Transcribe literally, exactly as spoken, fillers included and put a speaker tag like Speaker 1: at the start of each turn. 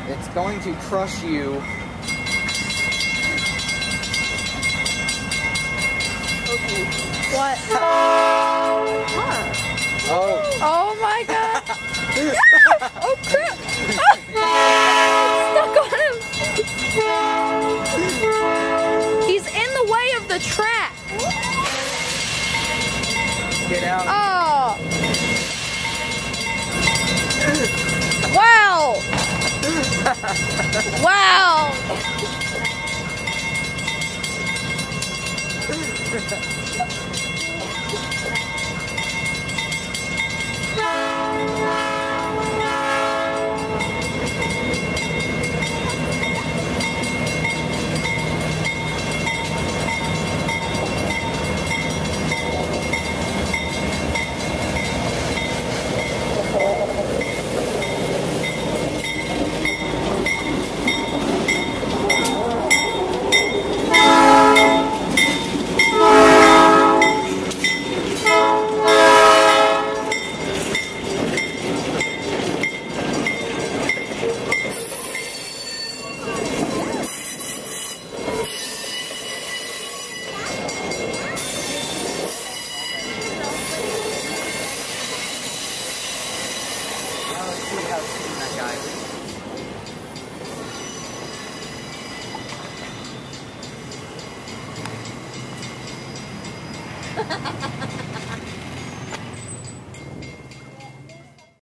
Speaker 1: It's going to crush you.
Speaker 2: Okay.
Speaker 3: What?
Speaker 2: What?
Speaker 1: Oh.
Speaker 3: Oh my god! Oh crap! Stuck on him! He's in the way of the track!
Speaker 1: Get out.
Speaker 3: Oh! Wow! Wow!